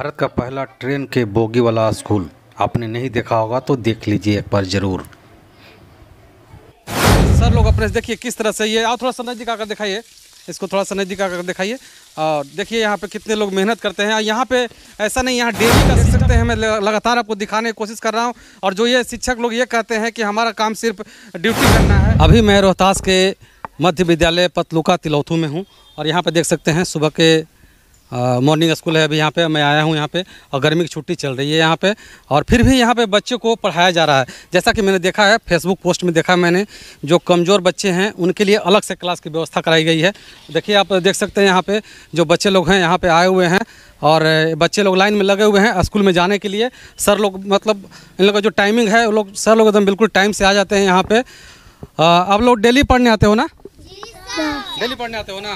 भारत का पहला ट्रेन के बोगी वाला स्कूल आपने नहीं देखा होगा तो देख लीजिए एक बार ज़रूर। सर लोग अपने देखिए किस तरह से ये, आप थोड़ा सा नज़दीक आकर दिखाइए, इसको थोड़ा सा नज़दीक आकर दिखाइए। और देखिए यहाँ पे कितने लोग मेहनत करते हैं। यहाँ पे ऐसा नहीं, यहाँ डेली का देख सकते हैं, मैं लगातार आपको दिखाने की कोशिश कर रहा हूँ। और जो ये शिक्षक लोग ये कहते हैं कि हमारा काम सिर्फ ड्यूटी करना है। अभी मैं रोहतास के मध्य विद्यालय पतलुका तिलौथू में हूँ और यहाँ पे देख सकते हैं सुबह के मॉर्निंग स्कूल है। अभी यहाँ पे मैं आया हूँ यहाँ पे, और गर्मी की छुट्टी चल रही है यहाँ पे, और फिर भी यहाँ पे बच्चों को पढ़ाया जा रहा है। जैसा कि मैंने देखा है, फेसबुक पोस्ट में देखा मैंने, जो कमज़ोर बच्चे हैं उनके लिए अलग से क्लास की व्यवस्था कराई गई है। देखिए आप देख सकते हैं यहाँ पे जो बच्चे लोग हैं यहाँ पे आए हुए हैं, और बच्चे लोग लाइन में लगे हुए हैं स्कूल में जाने के लिए। सर लोग मतलब इन लोगों का जो टाइमिंग है, वो लोग सर लोग एकदम बिल्कुल टाइम से आ जाते हैं यहाँ पे। आप लोग डेली पढ़ने आते हो ना? डेली पढ़ने आते हो ना?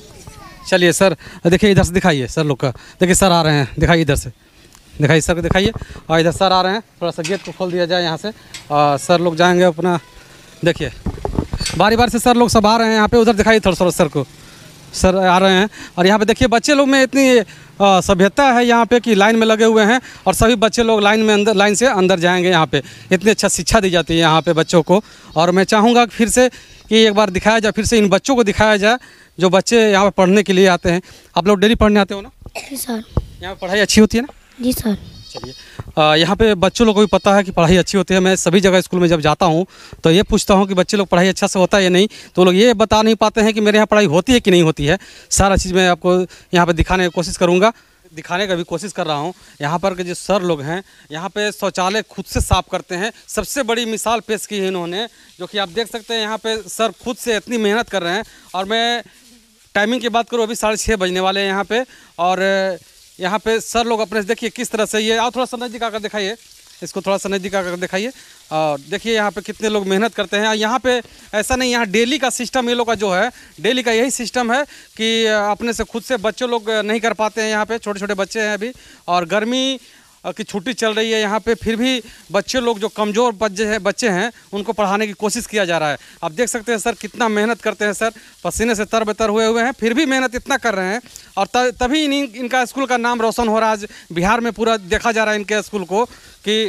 चलिए सर, देखिए इधर से दिखाइए सर लोग का। देखिए सर आ रहे हैं, दिखाइए इधर से, दिखाइए सर को दिखाइए। और इधर सर आ रहे हैं, थोड़ा सा गेट को खोल दिया जाए यहाँ से। सर लोग जाएंगे अपना, देखिए बारी बारी से सर लोग सब आ रहे हैं यहाँ पे। उधर दिखाइए थोड़ा सा सर को, सर आ रहे हैं। और यहाँ पे देखिए बच्चे लोग में इतनी सभ्यता है यहाँ पे कि लाइन में लगे हुए हैं, और सभी बच्चे लोग लाइन से अंदर जाएंगे। यहाँ पे इतनी अच्छा शिक्षा दी जाती है यहाँ पे बच्चों को। और मैं चाहूँगा फिर से कि एक बार दिखाया जाए, फिर से इन बच्चों को दिखाया जाए जो बच्चे यहाँ पे पढ़ने के लिए आते हैं। आप लोग डेली पढ़ने आते हो ना? जी सर। यहाँ पे पढ़ाई अच्छी होती है ना? जी सर। चलिए, यहाँ पे बच्चों लोगों को भी पता है कि पढ़ाई अच्छी होती है। मैं सभी जगह स्कूल में जब जाता हूँ तो ये पूछता हूँ कि बच्चे लोग पढ़ाई अच्छा से होता है या नहीं, तो लोग ये बता नहीं पाते हैं कि मेरे यहाँ पढ़ाई होती है कि नहीं होती है। सारा चीज़ मैं आपको यहाँ पर दिखाने की कोशिश करूँगा, दिखाने का भी कोशिश कर रहा हूँ। यहाँ पर के जो सर लोग हैं यहाँ पे शौचालय खुद से साफ़ करते हैं। सबसे बड़ी मिसाल पेश की है इन्होंने, जो कि आप देख सकते हैं यहाँ पे सर खुद से इतनी मेहनत कर रहे हैं। और मैं टाइमिंग की बात करूँ, अभी 6:30 बजने वाले हैं यहाँ पे। और यहाँ पे सर लोग अपने देखिए किस तरह से ये, आप थोड़ा सा नज़दीक आकर दिखाइए, इसको थोड़ा सा नज़दीक आकर दिखाइए। और देखिए यहाँ पे कितने लोग मेहनत करते हैं। यहाँ पे ऐसा नहीं, यहाँ डेली का सिस्टम ये लोग का जो है, डेली का यही सिस्टम है कि अपने से खुद से बच्चे लोग नहीं कर पाते हैं। यहाँ पे छोटे छोटे बच्चे हैं अभी, और गर्मी की छुट्टी चल रही है यहाँ पे, फिर भी बच्चे लोग जो कमज़ोर बच्चे हैं उनको पढ़ाने की कोशिश किया जा रहा है। आप देख सकते हैं सर कितना मेहनत करते हैं। सर पसीने से तरबतर हुए हैं, फिर भी मेहनत इतना कर रहे हैं। और तभी इनका स्कूल का नाम रोशन हो रहा है। आज बिहार में पूरा देखा जा रहा है इनके स्कूल को कि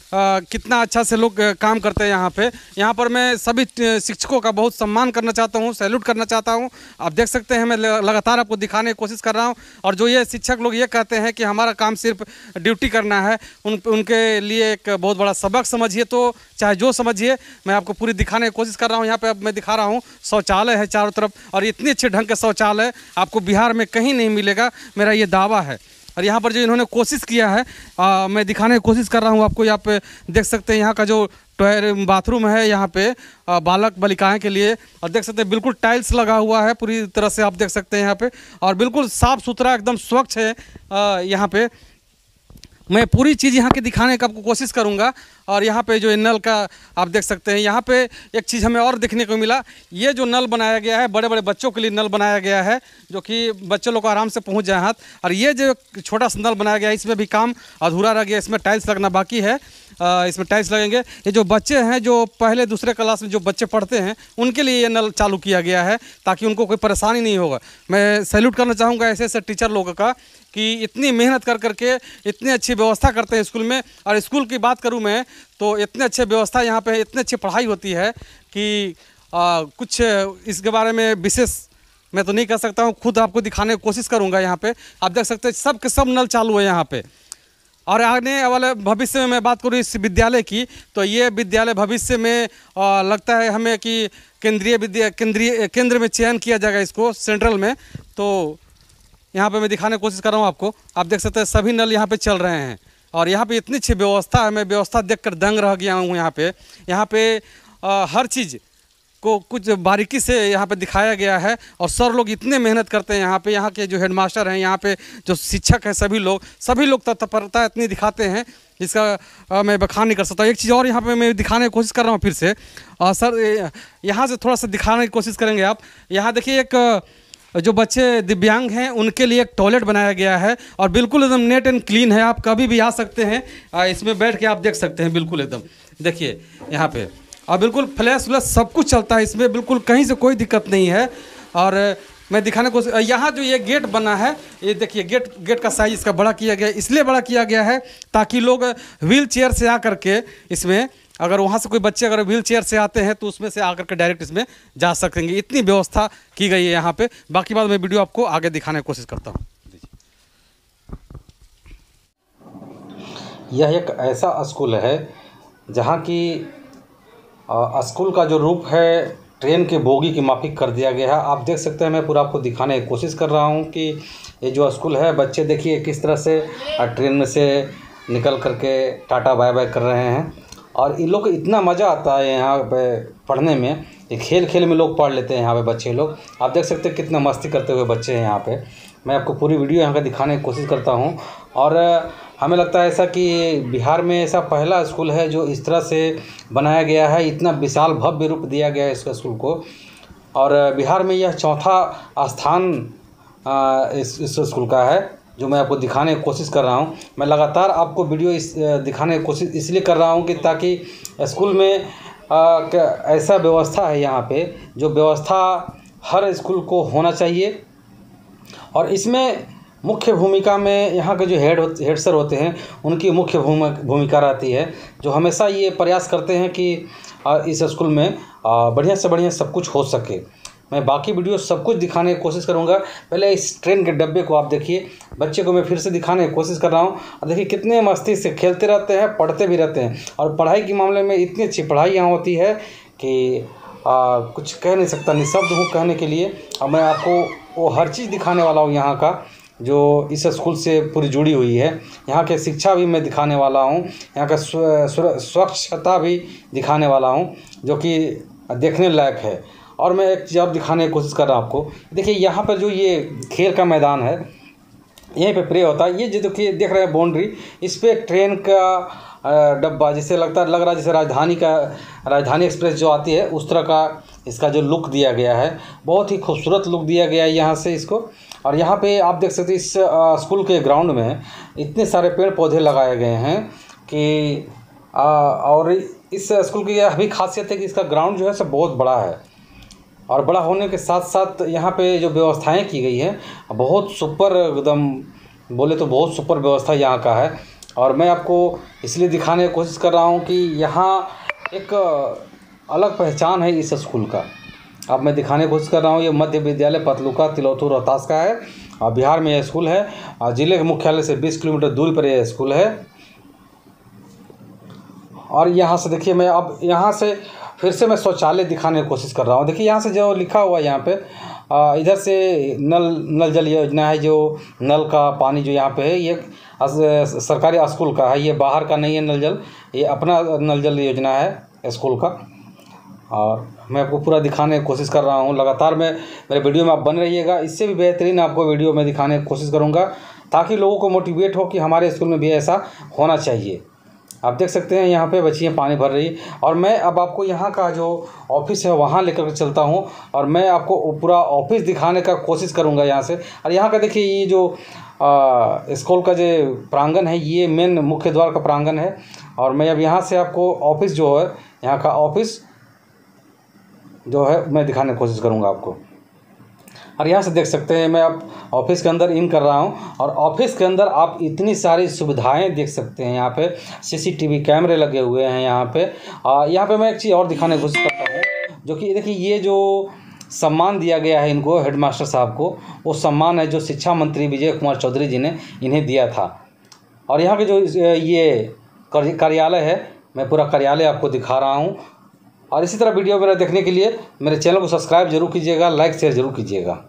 कितना अच्छा से लोग काम करते हैं यहाँ पे। यहाँ पर मैं सभी शिक्षकों का बहुत सम्मान करना चाहता हूँ, सैल्यूट करना चाहता हूँ। आप देख सकते हैं मैं लगातार आपको दिखाने की कोशिश कर रहा हूँ। और जो ये शिक्षक लोग ये कहते हैं कि हमारा काम सिर्फ ड्यूटी करना है, उनके लिए एक बहुत बड़ा सबक समझिए, तो चाहे जो समझिए, मैं आपको पूरी दिखाने की कोशिश कर रहा हूँ। यहाँ पर अब मैं दिखा रहा हूँ शौचालय है चारों तरफ, और इतने अच्छे ढंग के शौचालय आपको बिहार में कहीं नहीं मिलेगा, मेरा ये दावा है। और यहाँ पर जो इन्होंने कोशिश किया है, मैं दिखाने की कोशिश कर रहा हूँ आपको। यहाँ पे देख सकते हैं यहाँ का जो बाथरूम है यहाँ पे बालक बालिकाएं के लिए, और देख सकते हैं बिल्कुल टाइल्स लगा हुआ है पूरी तरह से, आप देख सकते हैं यहाँ पे। और बिल्कुल साफ़ सुथरा एकदम स्वच्छ है यहाँ पे। मैं पूरी चीज़ यहाँ के दिखाने का आपको कोशिश करूँगा। और यहाँ पे जो नल का आप देख सकते हैं, यहाँ पे एक चीज़ हमें और देखने को मिला, ये जो नल बनाया गया है बड़े बड़े बच्चों के लिए नल बनाया गया है, जो कि बच्चे लोग को आराम से पहुँच जाए हाथ। और ये जो छोटा सा नल बनाया गया है, इसमें भी काम अधूरा रह गया, इसमें टाइल्स लगना बाकी है। इसमें टाइल्स लगेंगे। ये जो बच्चे हैं, जो पहले दूसरे क्लास में जो बच्चे पढ़ते हैं, उनके लिए ये नल चालू किया गया है ताकि उनको कोई परेशानी नहीं होगा। मैं सैल्यूट करना चाहूँगा ऐसे ऐसे टीचर लोगों का कि इतनी मेहनत कर के इतनी अच्छी व्यवस्था करते हैं स्कूल में। और स्कूल की बात करूँ मैं तो इतनी अच्छी व्यवस्था यहाँ पे, इतनी अच्छी पढ़ाई होती है कि कुछ इसके बारे में विशेष मैं तो नहीं कह सकता हूँ, खुद आपको दिखाने की कोशिश करूँगा। यहाँ पे आप देख सकते हैं सब के सब नल चालू है यहाँ पे। और आने वाले भविष्य में मैं बात करूँ इस विद्यालय की, तो ये विद्यालय भविष्य में लगता है हमें कि केंद्र में चयन किया जाएगा इसको, सेंट्रल में। तो यहाँ पे मैं दिखाने की कोशिश कर रहा हूँ आपको। आप देख सकते हैं सभी नल यहाँ पे चल रहे हैं, और यहाँ पे इतनी अच्छी व्यवस्था है, मैं व्यवस्था देखकर दंग रह गया हूँ। यहाँ पे हर चीज़ को कुछ बारीकी से यहाँ पे दिखाया गया है। और सर लोग इतने मेहनत करते हैं यहाँ पे। यहाँ के जो हेडमास्टर हैं, यहाँ पे जो शिक्षक हैं, सभी लोग तत्परता इतनी दिखाते हैं जिसका मैं बखान नहीं कर सकता। एक चीज़ और यहाँ पे मैं दिखाने की कोशिश कर रहा हूँ फिर से। सर यहाँ से थोड़ा सा दिखाने की कोशिश करेंगे आप। यहाँ देखिए एक जो बच्चे दिव्यांग हैं उनके लिए एक टॉयलेट बनाया गया है, और बिल्कुल एकदम नीट एंड क्लीन है। आप कभी भी आ सकते हैं, इसमें बैठ के आप देख सकते हैं, बिल्कुल एकदम देखिए यहाँ पे। और बिल्कुल फ्लैश सब कुछ चलता है इसमें, बिल्कुल कहीं से कोई दिक्कत नहीं है। और मैं दिखाने को, यहाँ जो ये गेट बना है, ये देखिए गेट का साइज इसका बड़ा किया गया है। इसलिए बड़ा किया गया है ताकि लोग व्हील चेयर से आकर के इसमें, अगर वहाँ से कोई बच्चे अगर व्हील चेयर से आते हैं तो उसमें से आकर के डायरेक्ट इसमें जा सकेंगे। इतनी व्यवस्था की गई है यहाँ पे। बाकी बात मैं वीडियो आपको आगे दिखाने की कोशिश करता हूँ। यह एक ऐसा स्कूल है जहाँ की स्कूल का जो रूप है ट्रेन के बोगी की माफिक कर दिया गया है। आप देख सकते हैं, मैं पूरा आपको दिखाने की कोशिश कर रहा हूँ कि ये जो स्कूल है, बच्चे देखिए किस तरह से ट्रेन में से निकल करके टाटा बाय बाय कर रहे हैं। और इन लोग को इतना मज़ा आता है यहाँ पे पढ़ने में, ये खेल खेल में लोग पढ़ लेते हैं यहाँ पे बच्चे लोग। आप देख सकते हैं कितना मस्ती करते हुए बच्चे हैं यहाँ पे। मैं आपको पूरी वीडियो यहाँ का दिखाने की कोशिश करता हूँ। और हमें लगता है ऐसा कि बिहार में ऐसा पहला स्कूल है जो इस तरह से बनाया गया है, इतना विशाल भव्य रूप दिया गया है इस स्कूल को। और बिहार में यह चौथा स्थान इस स्कूल का है जो मैं आपको दिखाने की कोशिश कर रहा हूँ। मैं लगातार आपको वीडियो दिखाने की कोशिश इसलिए कर रहा हूँ कि ताकि स्कूल में ऐसा व्यवस्था है यहाँ पे, जो व्यवस्था हर स्कूल को होना चाहिए। और इसमें मुख्य भूमिका में यहाँ के जो हेड सर होते हैं, उनकी मुख्य भूमिका रहती है, जो हमेशा ये प्रयास करते हैं कि इस स्कूल में बढ़िया से बढ़िया सब कुछ हो सके। मैं बाकी वीडियो सब कुछ दिखाने की कोशिश करूँगा। पहले इस ट्रेन के डब्बे को आप देखिए, बच्चे को मैं फिर से दिखाने की कोशिश कर रहा हूँ। और देखिए कितने मस्ती से खेलते रहते हैं, पढ़ते भी रहते हैं। और पढ़ाई के मामले में इतनी अच्छी पढ़ाई यहाँ होती है कि कुछ कह नहीं सकता, निःशब्द हूँ कहने के लिए। और मैं आपको वो हर चीज़ दिखाने वाला हूँ यहाँ का, जो इस स्कूल से पूरी जुड़ी हुई है। यहाँ के शिक्षा भी मैं दिखाने वाला हूँ, यहाँ का स्वच्छता भी दिखाने वाला हूँ, जो कि देखने लायक है। और मैं एक चीज़ और दिखाने की कोशिश कर रहा हूँ आपको। देखिए यहाँ पर जो ये खेल का मैदान है, यहीं पे प्रे होता है। ये जो देखिए देख रहे हैं बाउंड्री, इस पर ट्रेन का डब्बा जैसे लग रहा है जैसे राजधानी एक्सप्रेस जो आती है उस तरह का इसका जो लुक दिया गया है, बहुत ही खूबसूरत लुक दिया गया है यहाँ से इसको। और यहाँ पे आप देख सकते हैं इस स्कूल के ग्राउंड में इतने सारे पेड़ पौधे लगाए गए हैं कि और इस स्कूल की यह भी खासियत है कि इसका ग्राउंड जो है सब बहुत बड़ा है। और बड़ा होने के साथ साथ यहाँ पे जो व्यवस्थाएं की गई हैं, बहुत सुपर, एकदम बोले तो बहुत सुपर व्यवस्था यहाँ का है। और मैं आपको इसलिए दिखाने की कोशिश कर रहा हूँ कि यहाँ एक अलग पहचान है इस स्कूल का। अब मैं दिखाने की कोशिश कर रहा हूँ, ये मध्य विद्यालय पतलुका तिलौथू रोहतास का है। और बिहार में यह स्कूल है, और ज़िले के मुख्यालय से 20 किलोमीटर दूरी पर यह स्कूल है। और यहाँ से देखिए, मैं अब यहाँ से फिर से मैं शौचालय दिखाने की कोशिश कर रहा हूँ। देखिए यहाँ से जो लिखा हुआ है यहाँ पे, इधर से नल जल योजना है, जो नल का पानी जो यहाँ पे है ये सरकारी स्कूल का है, ये बाहर का नहीं है नल जल, ये अपना नल जल योजना है स्कूल का। और मैं आपको पूरा दिखाने की कोशिश कर रहा हूँ। लगातार मेरे वीडियो में आप बन रहिएगा, इससे भी बेहतरीन आपको वीडियो में दिखाने की कोशिश करूँगा, ताकि लोगों को मोटिवेट हो कि हमारे स्कूल में भी ऐसा होना चाहिए। आप देख सकते हैं यहाँ पे बच्चियाँ पानी भर रही। और मैं अब आपको यहाँ का जो ऑफिस है वहाँ लेकर के चलता हूँ, और मैं आपको पूरा ऑफिस दिखाने का कोशिश करूँगा यहाँ से। और यहाँ का देखिए, ये जो स्कूल का जो प्रांगण है, ये मेन मुख्य द्वार का प्रांगण है। और मैं अब यहाँ से आपको ऑफिस जो है, यहाँ का ऑफिस जो है मैं दिखाने की कोशिश करूँगा आपको। और यहाँ से देख सकते हैं, मैं अब ऑफिस के अंदर इन कर रहा हूँ। और ऑफिस के अंदर आप इतनी सारी सुविधाएं देख सकते हैं। यहाँ पे CCTV कैमरे लगे हुए हैं यहाँ पे। यहाँ पे मैं एक चीज़ और दिखाने की कोशिश करता हूँ, जो कि देखिए ये जो सम्मान दिया गया है इनको, हेडमास्टर साहब को, वो सम्मान है जो शिक्षा मंत्री विजय कुमार चौधरी जी ने इन्हें दिया था। और यहाँ के जो ये कार्यालय है, मैं पूरा कार्यालय आपको दिखा रहा हूँ। और इसी तरह वीडियो मेरा देखने के लिए मेरे चैनल को सब्सक्राइब जरूर कीजिएगा, लाइक शेयर जरूर कीजिएगा।